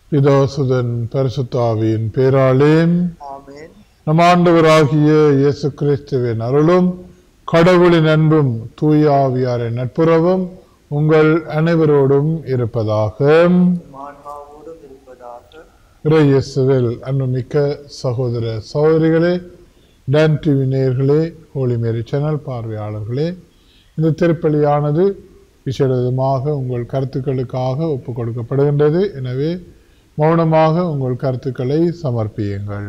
பிதாசுதன் பரிசுத்தாவியின் பேராலே ஆமென். நம் ஆண்டவராகிய இயேசு கிறிஸ்துவின் அருளும் கடவுளின் அன்பும் தூய ஆவியாரின் நட்புறவும் உங்கள் அனைவரோடும் இருப்பதாக. ஆன்மாவோடும் இருப்பதாக. இயேசுவில் அன்புமிக்க சகோதர சகோதரிகளே, டான் டிவி நேயர்களே, ஹோலி மேரி சேனல் பார்வையாளர்களே, இந்த திருப்பலியானது விசேடமாக உங்கள் கருத்துக்களுக்காக ஒப்புக் கொடுக்கப்படுகின்றது. எனவே மௌனமாக உங்கள் கருத்துக்களை சமர்ப்பியுங்கள்.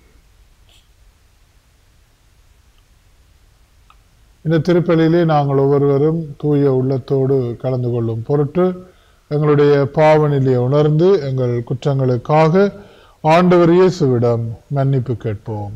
இந்த திருப்பலியிலே நாங்கள் ஒவ்வொருவரும் தூய உள்ளத்தோடு கலந்து கொள்ளும் பொருட்டு எங்களுடைய பாவநிலையை உணர்ந்து எங்கள் குற்றங்களுக்காக ஆண்டவர் இயேசுவிடம் மன்னிப்பு கேட்போம்.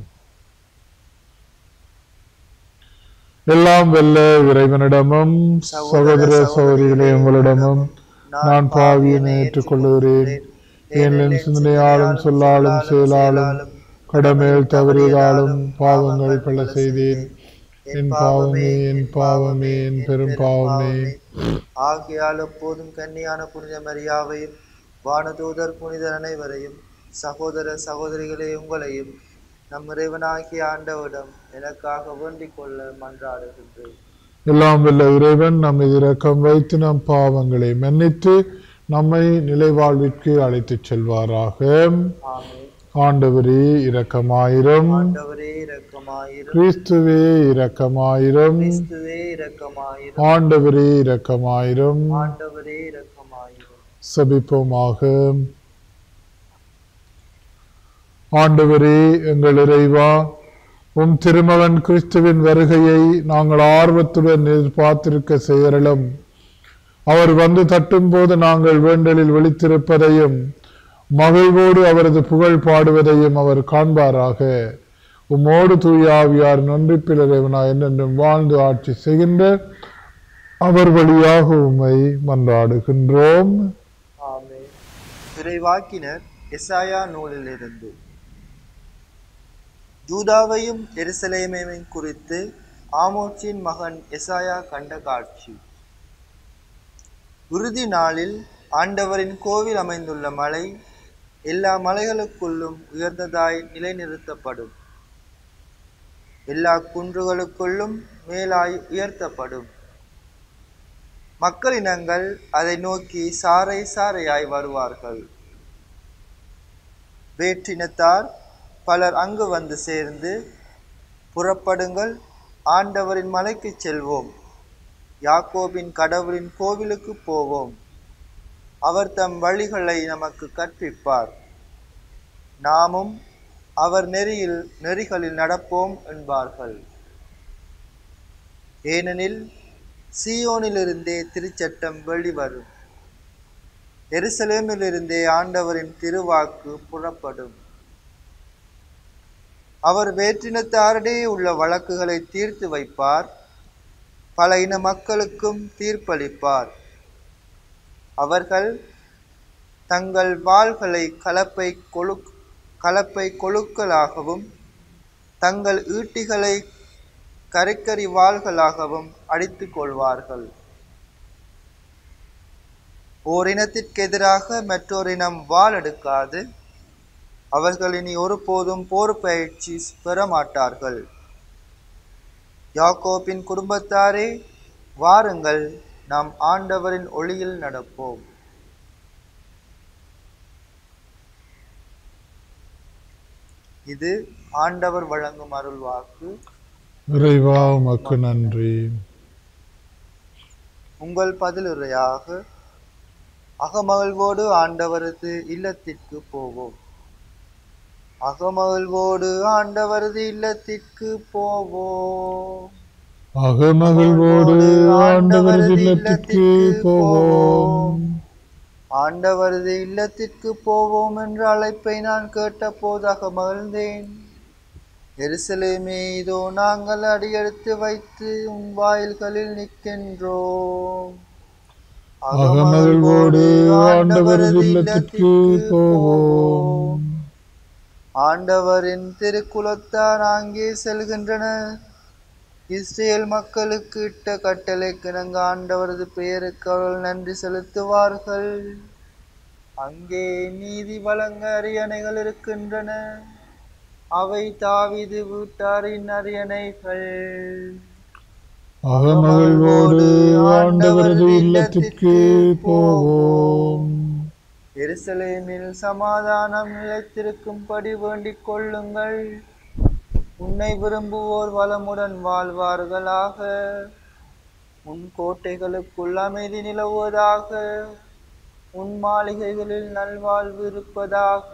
எல்லாம் வெல்ல இறைவனிடமும் சகோதர சகோதரிகளே உங்களிடமும் நான் பாவியினை ஏற்றுக்கொள்ளுகிறேன். என் சிந்தனையாலும் சொல்லாலும் செயலாலும் கடமையில் தவறியதாலும் பாவங்கள் பல செய்தேன். என் பாவமே, என் பாவமே, என் பெரும் பாவமே. ஆகையால் எப்போதும் கன்னியான புனித மரியாவையும் வானதூதர் புனிதர் அனைவரையும் சகோதர சகோதரிகளே உங்களையும் நம் இறைவனாகிய ஆண்டவரிடம் எனக்காக வேண்டிக் கொள்ள மன்றாடுகின்றேன். எல்லாம் வல்ல இறைவன் நம்மை இரக்கம் வைத்து நம் பாவங்களை மன்னித்து நம்மை நிலைவாழ்விற்கு அழைத்துச் செல்வாராக. ஆண்டவரே இரக்கமாயிரம். ஆண்டவரே இரக்கமாயிரம். கிறிஸ்துவே இரக்கமாயிரம். கிறிஸ்துவே இரக்கமாயிரம். ஆண்டவரே இரக்கமாயிரம். ஆண்டவரே இரக்கமாயிரம். சபிப்போமாக. ஆண்டவரே எங்கள் இறைவா, உம் திருமகன் கிறிஸ்துவின் வருகையை நாங்கள் ஆர்வத்துடன் எதிர்பார்த்திருக்க செய்யலும், அவர் வந்து தட்டும் போது நாங்கள் வேண்டலில் விழித்திருப்பதையும் மகிழ்வோடு அவரது புகழ் பாடுவதையும் அவர் காண்பாராக. உம்மோடு தூய ஆவியார் ஒன்றிப்பில் இறைவனா என்றென்றும் வாழ்ந்து ஆட்சி செய்கின்ற அவர் வழியாக உம்மை மன்றாடுகின்றோம். ஆமென். இறைவாக்கினர் எசாயா நூலிலிருந்து. யூதாவையும் எருசலேமையும் குறித்து ஆமோச்சின் மகன் எசாயா கண்ட காட்சி. உறுதி நாளில் ஆண்டவரின் கோவில் அமைந்துள்ள மலை எல்லா மலைகளுக்குள்ளும் உயர்ந்ததாய் நிலைநிறுத்தப்படும். எல்லா குன்றுகளுக்குள்ளும் மேலாய் உயர்த்தப்படும். மக்களினங்கள் அதை நோக்கி சாறை சாறையாய் வருவார்கள். வேற்றினத்தார் பலர் அங்கு வந்து சேர்ந்து, புறப்படுங்கள், ஆண்டவரின் மலைக்கு செல்வோம், யாக்கோபின் கடவுளின் கோவிலுக்கு போவோம், அவர் தம் வழிகளை நமக்கு கற்பிப்பார், நாமும் அவர் நெறிகளில் நடப்போம் என்பார்கள். ஏனெனில் சீயோனிலிருந்தே திருச்சட்டம் வெளிவரும், எருசலேமிலிருந்தே ஆண்டவரின் திருவாக்கு புறப்படும். அவர் வேற்றினத்தாரிடையே உள்ள வழக்குகளை தீர்த்து வைப்பார், பல இன மக்களுக்கும் தீர்ப்பளிப்பார். அவர்கள் தங்கள் வாள்களை கலப்பை கொழுக்களாகவும் தங்கள் ஈட்டிகளை கரைக்கறி வாள்களாகவும் அடித்துக் கொள்வார்கள். ஓரினத்திற்கு எதிராக மற்றொரு இனம் வாள் எடுக்காது. அவர்கள் இனி ஒருபோதும் போர் பயிற்சி பெற மாட்டார்கள். யாக்கோபின் குடும்பத்தாரே, வாருங்கள், நாம் ஆண்டவரின் ஒளியில் நடப்போம். இது ஆண்டவர் வழங்கும் அருள்வாக்கு. இறைவா உமக்கு நன்றி. உங்கள் பதிலுரையாக, அகமகிழ்வோடு ஆண்டவரது இல்லத்திற்கு போவோம். அகமகிழ்வோடு ஆண்டவரது இல்லத்திற்கு போவோம். அகமகிழ்வோடு ஆண்டவரது இல்லத்திற்கு போவோம். ஆண்டவரது இல்லத்திற்கு போவோம் என்ற அழைப்பை நான் கேட்ட போது அகமகிழ்ந்தேன். எருசலேமே, இதோ நாங்கள் அடியெடுத்து வைத்து உன் வாயில்களில் நிற்கின்றோம். அகமகிழ்வோடு ஆண்டவரது இல்லத்திற்கு போவோம். ஆண்டவரின் திருக்குலத்தார் அங்கே செல்கின்றனர். இஸ்ரேல் மக்களுக்கு இட்ட கட்டளைக்கு இணங்க ஆண்டவரது பெயருக்கு அவர்கள் நன்றி செலுத்துவார்கள். அங்கே நீதி வழங்க அரியணைகள் இருக்கின்றன. அவை தாவீது வீட்டாரின் அரியணைகள். அகமகிழ்வோடு ஆண்டவரது இல்லத்திற்கு போவோம். எருசலேமில் சமாதானம் நிலைத்திருக்கும்படி வேண்டிக் கொள்ளுங்கள். உன்னை விரும்புவோர் வளமுடன் வாழ்வார்களாக. உன் கோட்டைகளுக்குள் அமைதி நிலவுவதாக. உன் மாளிகைகளில் நல்வாழ்வு இருப்பதாக.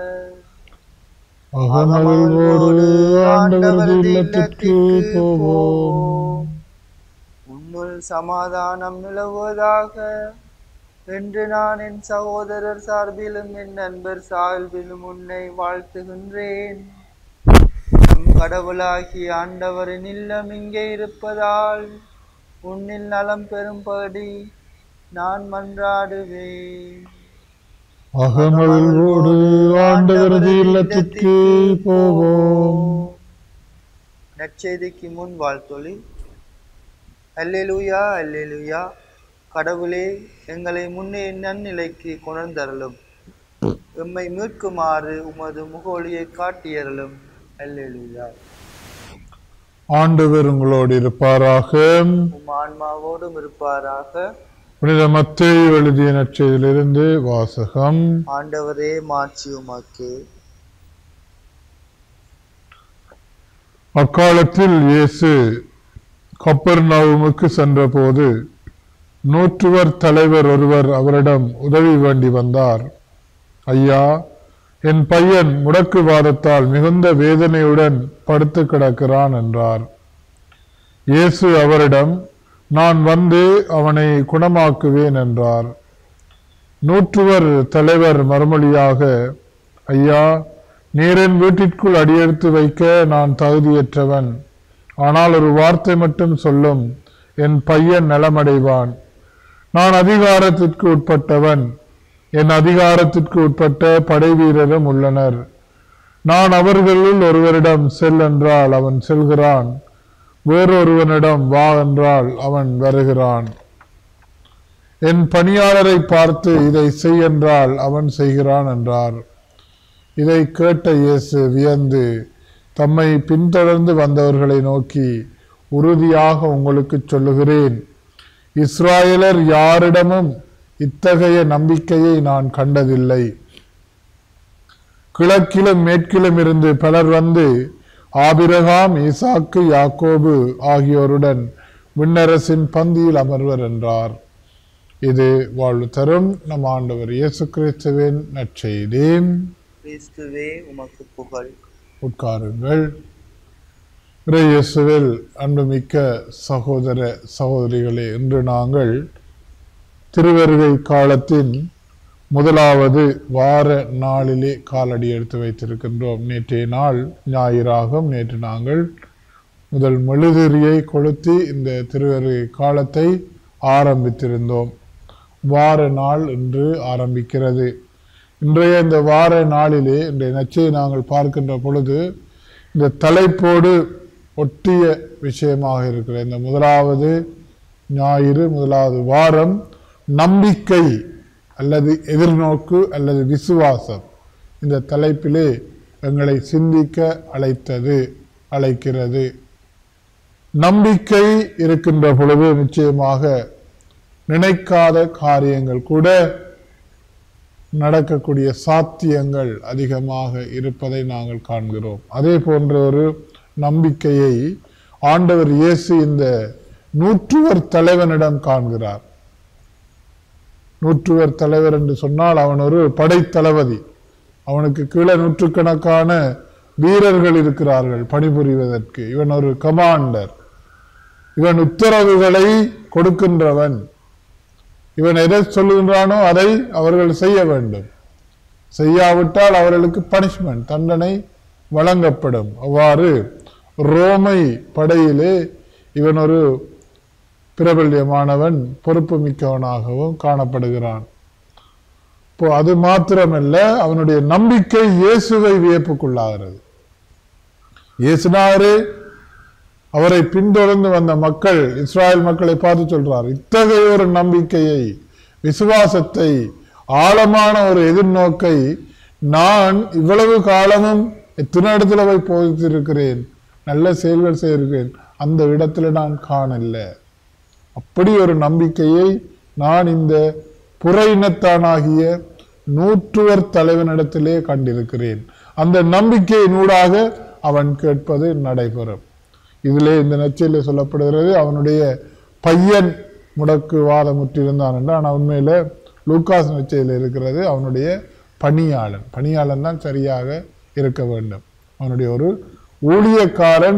அகமகிழ்வோடு ஆண்டவரது இல்லத்திற்கு போவோம். உன்னுள் சமாதானம் நிலவுவதாக என்று நான் என் சகோதரர் சார்பிலும் என் நண்பர் சார்பிலும் உன்னை வாழ்த்துகின்றேன். நம் கடவுளாகிய ஆண்டவரின் இல்லம் இங்கே இருப்பதால் உன்னில் நலம் பெறும்படி நான் மன்றாடுவேன். அகமகிழ்வோடு ஆண்டவரது இல்லத்திற்கு போவோம். நற்செய்திக்கு முன் வாழ்த்தொலி. அல்லேலூயா அல்லேலூயா. கடவுளே, எங்களை முன்னே நன்னிலைக்கு கொணர்ந்தருளும். எம்மை மீட்குமாறு உமது முகொளியை காட்டியருளும். அல்லேலூயா. ஆண்டவர் உங்களோடு இருப்பாராக. உம் ஆன்மாவோடும் இருப்பாராக. புனித மத்தேயு எழுதிய நற்செய்தியிலிருந்து வாசகம். ஆண்டவரே, மாட்சி உமக்கே. அக்காலத்தில் இயேசு கப்பர்நகூமுக்கு சென்றபோது நூற்றுவர் தலைவர் ஒருவர் அவரிடம் உதவி வேண்டி வந்தார். ஐயா, என் பையன் முடக்குவாதத்தால் மிகுந்த வேதனையுடன் படுத்து கிடக்கிறான் என்றார். இயேசு அவரிடம், நான் வந்து அவனை குணமாக்குவேன் என்றார். நூற்றுவர் தலைவர் மறுமொழியாக, ஐயா, நீர் என் வீட்டிற்குள் அடியெடுத்து வைக்க நான் தகுதியற்றவன். ஆனால் ஒரு வார்த்தை மட்டும் சொல்லும், என் பையன் நலமடைவான். நான் அதிகாரத்திற்கு உட்பட்டவன். என் அதிகாரத்திற்கு உட்பட்ட படை வீரரும் உள்ளனர். நான் அவர்களுள் ஒருவரிடம் செல் என்றால் அவன் செல்கிறான். வேறொருவனிடம் வா என்றால் அவன் வருகிறான். என் பணியாளரை பார்த்து இதை செய் என்றால் அவன் செய்கிறான் என்றார். இதை கேட்ட இயேசு வியந்து தம்மை பின்தொடர்ந்து வந்தவர்களை நோக்கி, உறுதியாக உங்களுக்கு சொல்லுகிறேன், இஸ்ராயலர் யாரிடமும் இத்தகைய நம்பிக்கையை நான் கண்டதில்லை. கிழக்கிலும் மேற்கிலும் இருந்து பலர் வந்து ஆபிரகாம், ஈசாக்கு, யாக்கோபு ஆகியோருடன் விண்ணரசின் பந்தியில் அமர்வர் என்றார். இது வாழ்வு தரும் நம் ஆண்டவர் இயேசு கிறிஸ்துவின் நற்செய்தி. கிறிஸ்துவே உமக்கு புகழ். உட்காருங்கள். இயேசுவில் அன்புமிக்க சகோதர சகோதரிகளே, இன்று நாங்கள் திருவருகை காலத்தின் முதலாவது வார நாளிலே காலடி எடுத்து வைத்திருக்கின்றோம். நேற்றைய நாள் ஞாயிறாகும். நேற்று நாங்கள் முதல் மெழுதிரியை கொளுத்தி இந்த திருவருகை காலத்தை ஆரம்பித்திருந்தோம். வார நாள் இன்று ஆரம்பிக்கிறது. இன்றைய இந்த வார நாளிலே இன்றைய நச்சையை நாங்கள் பார்க்கின்ற பொழுது இந்த தலைப்போடு ஒட்டிய விஷயமாக இருக்கிற இந்த முதலாவது ஞாயிறு, முதலாவது வாரம், நம்பிக்கை அல்லது எதிர்நோக்கு அல்லது விசுவாசம், இந்த தலைப்பிலே எங்களை சிந்திக்க அழைக்கிறது. நம்பிக்கை இருக்கின்ற பொழுது நிச்சயமாக நினைக்காத காரியங்கள் கூட நடக்கக்கூடிய சாத்தியங்கள் அதிகமாக இருப்பதை நாங்கள் காண்கிறோம். அதே போன்ற ஒரு நம்பிக்கையை ஆண்டவர் இயேசு இந்த நூற்றுவர் தலைவனிடம் காண்கிறார். நூற்றுவர் தலைவர் என்று சொன்னால் அவன் ஒரு படைத்தளபதி. அவனுக்கு கீழே நூற்றுக்கணக்கான வீரர்கள் இருக்கிறார்கள் பணிபுரிவதற்கு. இவன் ஒரு கமாண்டர். இவன் உத்தரவுகளை கொடுக்கின்றவன். இவன் எதை சொல்லுகின்றானோ அதை அவர்கள் செய்ய வேண்டும். செய்யாவிட்டால் அவர்களுக்கு பனிஷ்மெண்ட், தண்டனை வழங்கப்படும். அவ்வாறு ரோமை படையிலே இவன் ஒரு பிரபல்யமானவன், பொறுப்பு மிக்கவனாகவும் காணப்படுகிறான். இப்போ அது மாத்திரமல்ல, அவனுடைய நம்பிக்கை இயேசுவை வியப்புக்குள்ளாகிறது. இயேசுனாரே அவரை பின்தொடர்ந்து வந்த மக்கள், இஸ்ராயல் மக்களை பார்த்து சொல்றார், இத்தகைய ஒரு நம்பிக்கையை, விசுவாசத்தை ஆழமான ஒரு எதிர்நோக்கை நான் இவ்வளவு காலமும் எத்தனை இடத்துல போய் போதித்திருக்கிறேன், நல்ல செயல்கள் செய்திருக்கிறேன், அந்த இடத்துல நான் காணல. அப்படி ஒரு நம்பிக்கையை நான் இந்த புற இனத்தானாகிய நூற்றுவர் தலைவனிடத்திலே கண்டிருக்கிறேன். அந்த நம்பிக்கையினூடாக அவன் கேட்பது நடைபெறும். இதிலே இந்த நற்செய்தியிலே சொல்லப்படுகிறது, அவனுடைய பையன் முடக்கு வாதமுற்றிருந்தான் என்று. ஆனால் உண்மையில லூக்காஸ் நற்செய்தியில் இருக்கிறது அவனுடைய பணியாளன். பணியாளன் தான் சரியாக இருக்க வேண்டும். அவனுடைய ஒரு ஊழியக்காரன்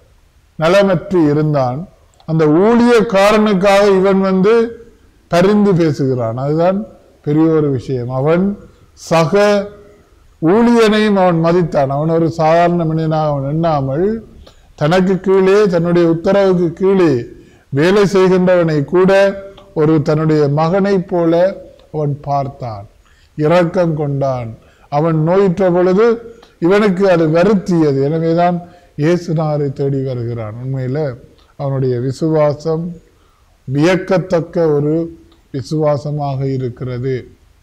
நலமற்று இருந்தான். அந்த ஊழியக்காரனுக்காக இவன் பரிந்து பேசுகிறான். அதுதான் பெரிய ஒரு விஷயம். அவன் சக ஊழியனையும் அவன் மதித்தான். அவன் ஒரு சாதாரண மனிதனாக அவன் எண்ணாமல் தனக்கு கீழே, தன்னுடைய உத்தரவுக்கு கீழே வேலை செய்கின்றவனை கூட ஒரு தன்னுடைய மகனை போல அவன் பார்த்தான், இரக்கம் கொண்டான். அவன் நோயுற்ற பொழுது இவனுக்கு அது வருத்தியது. எனவேதான் இயேசுநாதரை தேடி வருகிறான். உண்மையில அவனுடைய விசுவாசம் வியக்கத்தக்க ஒரு விசுவாசமாக இருக்கிறது.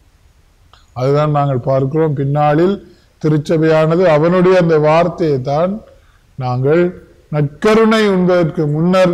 அதுதான் நாங்கள் பார்க்கிறோம். பின்னாளில் திருச்சபையானது அவனுடைய அந்த வார்த்தையை தான் நாங்கள் நற்கருணை உண்பதற்கு முன்னர்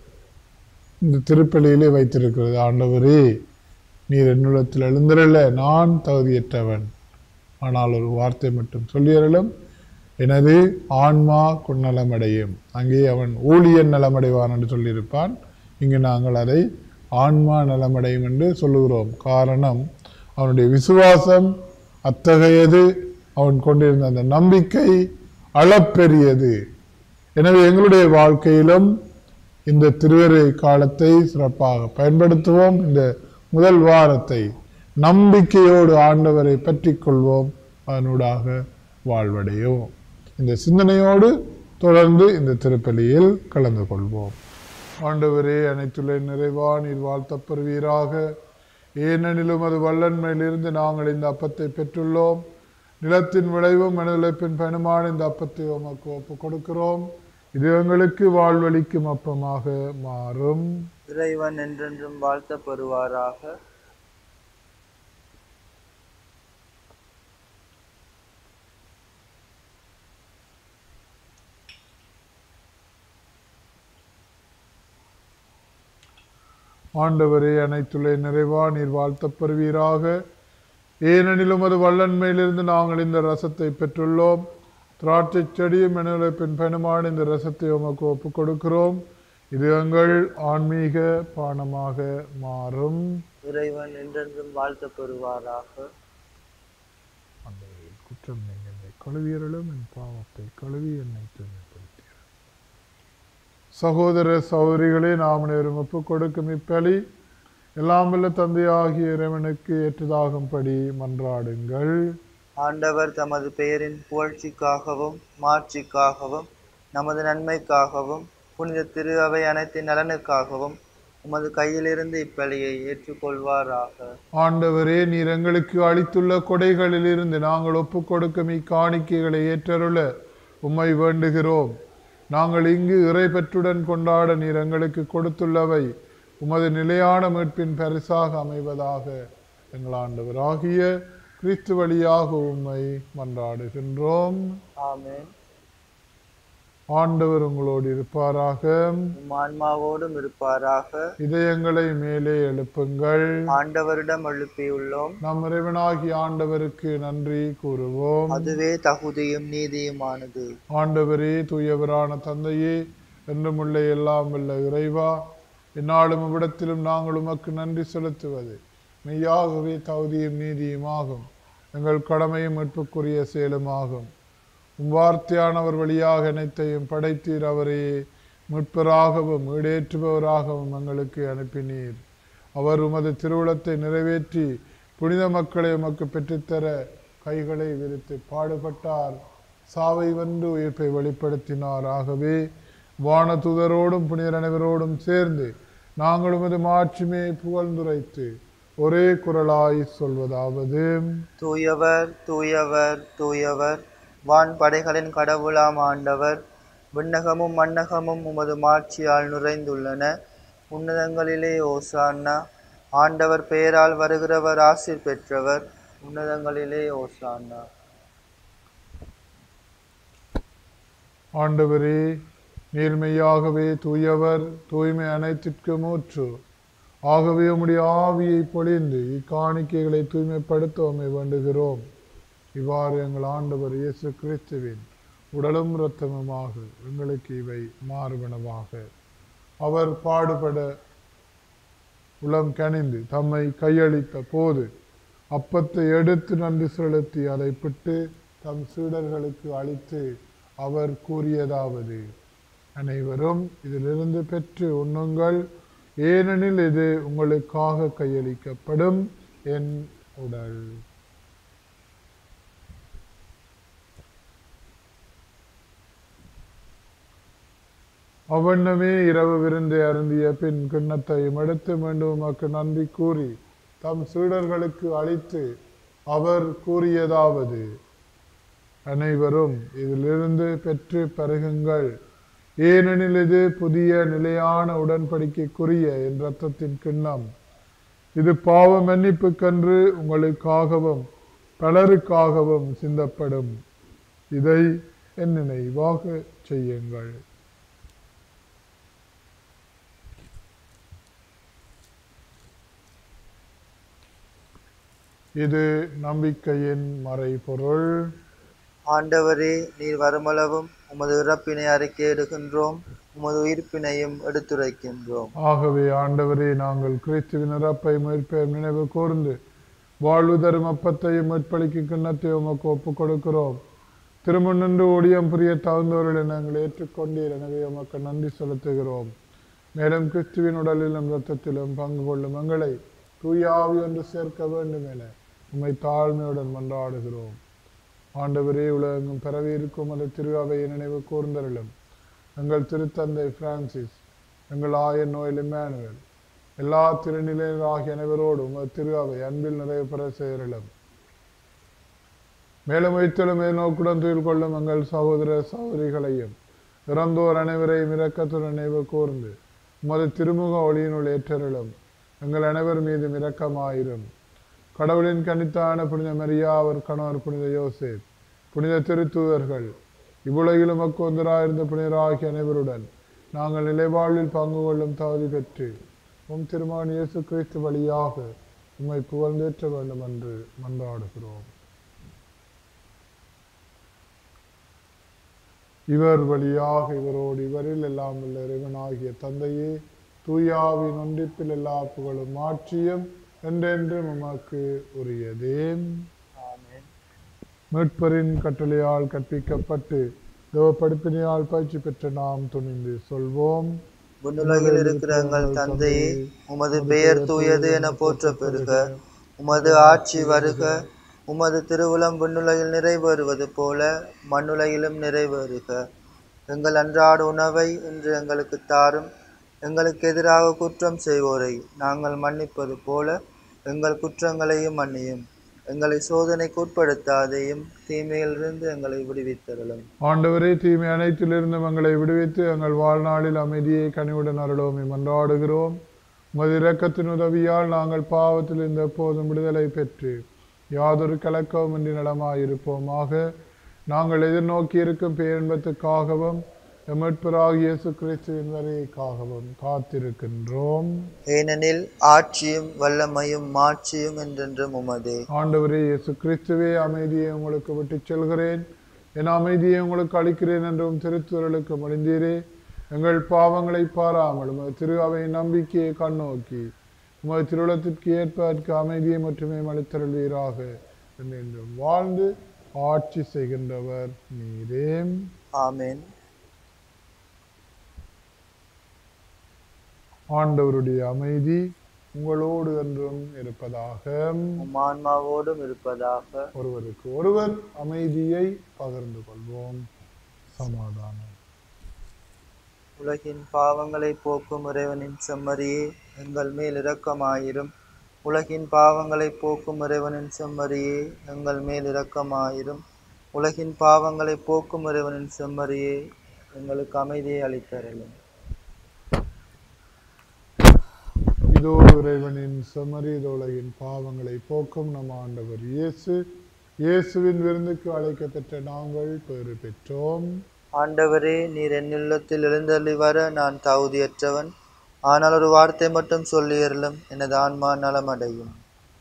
இந்த திருப்பலியிலே வைத்திருக்கிறது. ஆண்டவரே, நீர் என்னிடத்தில் எழுந்திரல, நான் தகுதியற்றவன், ஆனால் ஒரு வார்த்தை மட்டும் சொல்லியறலும் எனது ஆன்மா நலமடையும். அங்கே அவன் ஊழியன் நலமடைவான் என்று சொல்லியிருப்பான். இங்கு நாங்கள் அதை ஆன்மா நலமடையும் என்று சொல்லுகிறோம். காரணம், அவனுடைய விசுவாசம் அத்தகையது, அவன் கொண்டிருந்த அந்த நம்பிக்கை அளப்பெரியது. எனவே எங்களுடைய வாழ்க்கையிலும் இந்த திருவரை காலத்தை சிறப்பாக பயன்படுத்துவோம். இந்த முதல் வாரத்தை நம்பிக்கையோடு ஆண்டவரை பற்றி கொள்வோம், அதனூடாக வாழ்வடையோம். இந்த சிந்தனையோடு தொடர்ந்து இந்த திருப்பலியில் கலந்து கொள்வோம். ஆண்டவரே, அனைத்துள்ள நிறைவா நீர் வாழ்த்தப்பெறுவீராக. ஏனெனிலும் அது வல்லன்மையிலிருந்து நாங்கள் இந்த அப்பத்தை பெற்றுள்ளோம். நிலத்தின் விளைவும் மனதிழப்பின் பயனுமான இந்த அப்பத்தை உமக்கு ஒப்பு கொடுக்கிறோம். இது எங்களுக்கு வாழ்வளிக்கும் அப்பமாக மாறும். இறைவன் என்றென்றும் வாழ்த்தப்பெறுவாராக. ஆண்டவரே, அனைத்துள்ள நிறைவா நீர் வாழ்த்தப்பெறுவீராக. ஏனெனிலும் அது வல்லன்மையிலிருந்து நாங்கள் இந்த ரசத்தை பெற்றுள்ளோம். திராட்சை செடியும் மனதிழப்பின் பயனுமான இந்த ரசத்தை உமக்கு ஒப்பு கொடுக்கிறோம். இது எங்கள் ஆன்மீக பானமாக மாறும். இறைவன் என்றென்றும் வாழ்த்தப்பெறுவாராக. குற்றம் என்னை கழுவியறலும் என் பாவத்தை கழுவி என்னை தூய்மைப்படுத்தியர். சகோதர சகோதரிகளே, நாம் அனைவரும் ஒப்பு கொடுக்கும் இப்பலி எல்லாம் வல்ல தந்தையாகிய இறைவனுக்கு ஏற்றதாகும்படி மன்றாடுங்கள். ஆண்டவர் தமது பெயரின் புகழ்ச்சிக்காகவும் மாட்சிக்காகவும் நமது நன்மைக்காகவும் புனித திரு அவை அனைத்தின் நலனுக்காகவும் உமது கையிலிருந்து இப்பலியை ஏற்றுக்கொள்வாராக. ஆண்டவரே, நீர் எங்களுக்கு அளித்துள்ள கொடைகளிலிருந்து நாங்கள் ஒப்பு கொடுக்கும் இக்காணிக்கைகளை ஏற்றருள உம்மை வேண்டுகிறோம். நாங்கள் இங்கு இறை பெற்றுடன் கொண்டாட நீர் எங்களுக்கு கொடுத்துள்ளவை உமது நிலையான மீட்பின் பரிசாக அமைவதாக. எங்கள் ஆண்டவராகிய கிறிஸ்து வழியாக உம்மை மன்றாடுகின்றோம். ஆமென். ஆண்டவர் உங்களோடு இருப்பாராக, ஆன்மாவோடும் இருப்பாராக. இதயங்களை மேலே எழுப்புங்கள். ஆண்டவரிடம் எழுப்பியுள்ளோம். நம் இறைவனாகிய ஆண்டவருக்கு நன்றி கூறுவோம். அதுவே தகுதியும் நீதியுமானது. ஆண்டவரே, தூயவரான தந்தையே, என்றுமுள்ள எல்லாம் வல்ல இறைவா, எந்நாளும் இவ்விடத்திலும் நாங்கள் உமக்கு நன்றி செலுத்துவது மெய்யாகவே தகுதியும் நீதியுமாகும். எங்கள் கடமையும் மீட்புக்குரிய செயலுமாகும். வார்த்தையானவர் வழியாக அனைத்தையும் படைத்தீர். அவரையே மீட்பராகவும் ஈடேற்றுபவராகவும் எங்களுக்கு அனுப்பினீர். அவர் உமது திருவுளத்தை நிறைவேற்றி புனித மக்களை உமக்கு பெற்றுத்தர கைகளை விரித்து பாடுபட்டார். சாவை வென்று உயிர்ப்பை வெளிப்படுத்தினார். ஆகவே வானதூதரோடும் புனிதர் அனைவரோடும் சேர்ந்து நாங்கள் உமது மாட்சிமையை புகழ்ந்துரைத்து ஒரே குரலாய் சொல்வதாவது: தூயவர் தூயவர் தூயவர், வான் படைகளின் கடவுளாம் ஆண்டவர். விண்ணகமும் மண்ணகமும் உமது மாட்சியால் நுரைந்துள்ளன. உன்னதங்களிலே ஓசான்னா. ஆண்டவர் பெயரால் வருகிறவர் ஆசீர் பெற்றவர். உன்னதங்களிலே ஓசானா. ஆண்டவரே, நேர்மையாகவே தூயவர், தூய்மை அனைத்திற்கும் ஊற்று. ஆகவே உம்முடைய ஆவியை பொழிந்து இக்காணிக்கைகளை தூய்மைப்படுத்த உம்மை வேண்டுகிறோம். இவ்வாறு எங்கள் ஆண்டவர் இயேசு கிறிஸ்துவின் உடலும் இரத்தமுமாக எங்களுக்கு இவை மாறுபனவாக. அவர் பாடுபட உளம் கனிந்து தம்மை கையளித்த போது அப்பத்தை எடுத்து நன்றி செலுத்தி அதை பிட்டு தம் சீடர்களுக்கு அளித்து அவர் கூறியதாவது: அனைவரும் இதிலிருந்து பெற்று உண்ணுங்கள், ஏனெனில் இது உங்களுக்காக கையளிக்கப்படும் என் உடல். அவ்வண்ணமே இரவு விருந்தை அருந்திய பின் கிண்ணத்தையும் எடுத்து மீண்டும் உமக்கு நன்றி கூறி தம் சீடர்களுக்கு அளித்து அவர் கூறியதாவது: அனைவரும் இதிலிருந்து பெற்று பருகுங்கள், ஏனெனில் இது புதிய நிலையான உடன்படிக்கைக்குரிய என் இரத்தத்தின் கிண்ணம். இது பாவ மன்னிப்புக்கன்று உங்களுக்காகவும் பலருக்காகவும் சிந்தப்படும். இதை என் நினைவாக செய்யுங்கள். இது நம்பிக்கையின் மறைபொருள். ஆண்டவரே, நீர் வருமளவும் உமது இறப்பினை அறிக்கையிடுகின்றோம், உமது உயிர்ப்பினையும் எடுத்துரைக்கின்றோம். ஆகவே ஆண்டவரே, நாங்கள் கிறிஸ்துவின் இறப்பை மீட்பையும் நினைவு கூர்ந்து வாழ்வு தரும் அப்பத்தையும் மீட்பளிக்கும் கிண்ணத்தையும் உமக்கு ஒப்புக் கொடுக்கிறோம். திரும்ப நின்று ஊழியம் புரிய தகுந்தவர்களை நாங்கள் ஏற்றுக்கொண்டீர். எனவே உமக்கு நன்றி செலுத்துகிறோம். மேலும் கிறிஸ்துவின் உடலிலும் இரத்தத்திலும் பங்கு கொள்ளும் எங்களை தூய ஆவி ஒன்று சேர்க்க வேண்டும் என உம்மை தாழ்மையுடன் மன்றாடுகிறோம். ஆண்டவரே, உலகெங்கும் பரவி இருக்கும் அந்த திரு அவையை நினைவு கூர்ந்தருளும். எங்கள் திருத்தந்தை பிரான்சிஸ், எங்கள் ஆயர் நோயில் இம்மானுவேல், எல்லா திருநிலையர் ஆகிய அனைவரோடும் உமது திரு அவை அன்பில் நிறைவு பெற செய்யலும். மேலும் வைத்தலும் நோக்குடன் துயில் கொள்ளும் எங்கள் சகோதர சகோதரிகளையும் இறந்தோர் அனைவரையும் இரக்கத்துடன் நினைவு கூர்ந்து உமது திருமுக ஒளியினுள் ஏற்றருளும். எங்கள் அனைவர் மீதும் இரக்கமாயிரும். கடவுளின் கனித்தான புனித மரியா, அவர் கணவர் புனித யோசேப், புனித திருத்தூதர்கள், இவ்வுலகிலும் அக்கொந்தராயிருந்த புனிதராகிய அனைவருடன் நாங்கள் நிலைவாழ்வில் பங்கு கொள்ளும் தகுதி பெற்று உம் திருமகன் இயேசு கிறிஸ்து வழியாக உம்மை புகழ்ந்தேற்ற வேண்டும் என்று மன்றாடுகிறோம். இவர் வழியாக இவரோடு இவரில் எல்லாம் உள்ள இறைவனாகிய தந்தையே, தூயாவின் ஒன்றிப்பில் எல்லா புகழும் மாற்றியும் என்றென்றும் உமக்கு உரியதே. மீட்பரின் கட்டளையால் கற்பிக்கப்பட்டு தேவ படிப்பினையால் பயிற்சி பெற்ற நாம் துணிந்து சொல்வோம்: விண்ணுலகில் இருக்கிற எங்கள் தந்தையே, உமது பெயர் தூயது என போற்ற பெறுக. உமது ஆட்சி வருக. உமது திருவுளம் விண்ணுலகில் நிறைவேறுவது போல மண்ணுலகிலும் நிறைவேறுக. எங்கள் அன்றாட உணவை இன்று எங்களுக்கு தாரும். எங்களுக்கு எதிராக குற்றம் செய்வோரை நாங்கள் மன்னிப்பது போல எங்கள் குற்றங்களையும் மன்னியும். எங்களை சோதனைக்கு உட்படுத்தாதையும், தீமையிலிருந்து எங்களை விடுவித்தருளும். ஆண்டவரே, தீமை அனைத்திலிருந்தும் எங்களை விடுவித்து எங்கள் வாழ்நாளில் அமைதியை கனிவுடன் அருளோமே மன்றாடுகிறோம். உமது இரக்கத்தின் உதவியால் நாங்கள் பாவத்தில் இருந்த எப்போதும் விடுதலை பெற்று யாதொரு கலக்கவுமின்றி நலமாயிருப்போமாக. நாங்கள் எதிர்நோக்கி இருக்கும் பேரின்பத்துக்காகவும் மீட்பராகிய இயேசு கிறிஸ்துவின் வருகைக்காகவும் காத்திருக்கின்றோம். ஏனெனில் ஆட்சியும் வல்லமையும் மாட்சியும் என்றென்றும் உமதே. ஆண்டவரே இயேசு கிறிஸ்துவே, அமைதியை உங்களுக்கு விட்டுச் செல்கிறேன், என் அமைதியை உங்களுக்கு அளிக்கிறேன் என்றும் திருத்துவர்களுக்கு மொழிந்தீரே. எங்கள் பாவங்களை பாராமல் உமது திரு அவையின் நம்பிக்கையை கண்ணோக்கி உமது திருவுளத்திற்கு ஏற்பதற்கு அமைதியை மட்டுமே அளித்தருள்வீராக. என்றும் வாழ்ந்து ஆட்சி செய்கின்றவர் நீரே. ஆமென். ஆண்டவருடைய அமைதி உங்களோடு என்றும் இருப்பதாக, உம் ஆன்மாவோடும் இருப்பதாக. ஒருவருக்கு ஒருவர் அமைதியை பகிர்ந்து கொள்வோம். சமாதானம். உலகின் பாவங்களை போக்கும் இறைவனின் செம்மறியே, எங்கள் மேல் இரக்கமாயிரும். உலகின் பாவங்களை போக்கும் இறைவனின் செம்மறியே, எங்கள் மேல் இரக்கமாயிரும். உலகின் பாவங்களை போக்கும் இறைவனின் செம்மறியே, எங்களுக்கு அமைதியை அளித்தருளும். இதோ இறைவனின் செம்மறியாத உலகின் பாவங்களை போக்கும் நம் ஆண்டவர் இயேசுவின் விருந்துக்கு அழைக்கப்பெற்ற நாங்கள் பேறு பெற்றோம். ஆண்டவரே, நீர் என் இல்லத்தில் எழுந்தருளி வர நான் தகுதியற்றவன். ஆனால் ஒரு வார்த்தை மட்டும் சொல்லியருளும், எனது ஆன்மா நலமடையும்.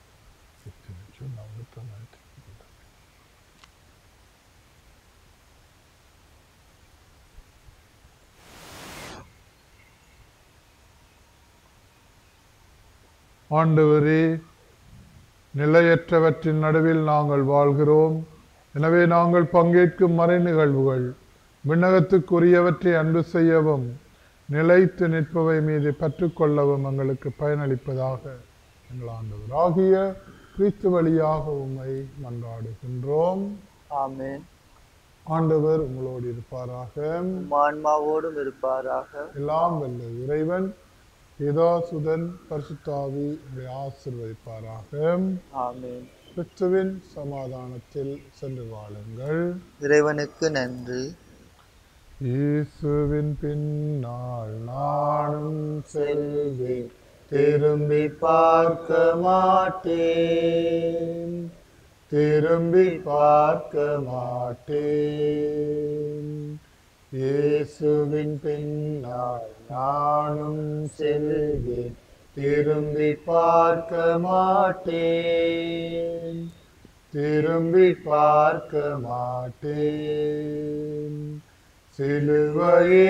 ஆண்டவரே, நிலையற்றவற்றின் நடுவில் நாங்கள் வாழ்கிறோம். எனவே நாங்கள் பங்கேற்கும் மறை நிகழ்வுகள் விண்ணகத்துக்குரியவற்றை அன்பு செய்யவும் நிலைத்து நிற்பவை மீது பற்றுக்கொள்ளவும் எங்களுக்கு பயனளிப்பதாக எங்கள் ஆண்டவர் ஆகிய கிறிஸ்து வழியாக உம்மை மன்றாடுகின்றோம். ஆமென். ஆண்டவர் உங்களோடு இருப்பாராக, ஆன்மாவோடும் இருப்பாராக. எல்லாம் வல்ல இறைவன் பிதா சுதன் பரிசுத்தாவி ஆசீர்வதிப்பாராக. ஆமென். கிறிஸ்துவின் சமாதானத்தில் சென்று வாழுங்கள். இறைவனுக்கு நன்றி. இயேசுவின் பின்னால் நானும் செல்வேன், திரும்பி பார்க்க மாட்டேன், திரும்பி பார்க்க மாட்டேன். இயேசுவின் பின்னால் நானும் செல்வேன், திரும்பி பார்க்க மாட்டேன், திரும்பி பார்க்க மாட்டேன். சிலுவையே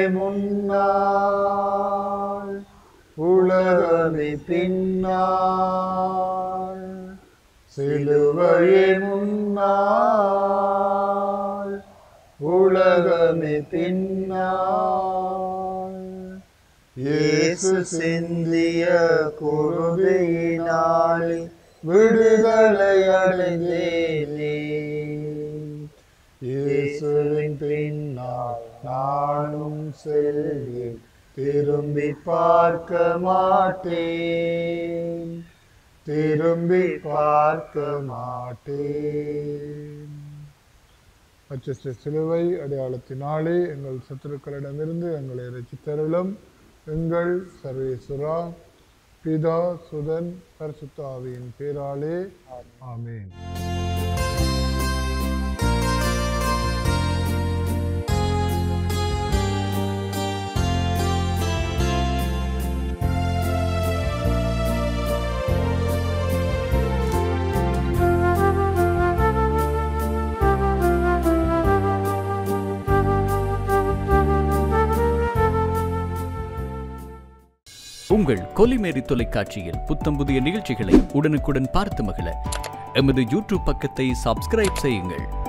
முன்னால், உலகமே பின்னால், சிலுவையே முன்னால், உலகமே பின்னால். இயேசு சிந்திய குருதியினாலே விடுதலை அடைந்தேனே. இயேசுவின் பின்னால் நானும் செல்வேன், திரும்பி பார்க்க மாட்டேன், திரும்பி பார்க்க மாட்டேன். அச்சற்ற சிலுவை அடையாளத்தினாலே எங்கள் சத்துருக்களிடமிருந்து எங்களை ரட்சித்தருளும். எங்கள் சர்வேசுரா, பிதா சுதன் பரிசுத்த ஆவியின் பேராலே ஆமென். உங்கள் கொல்லிமேரி தொலைக்காட்சியில் புத்தம் புதிய நிகழ்ச்சிகளை உடனுக்குடன் பார்த்து மகிழ எமது யூடியூப் பக்கத்தை சப்ஸ்கிரைப் செய்யுங்கள்.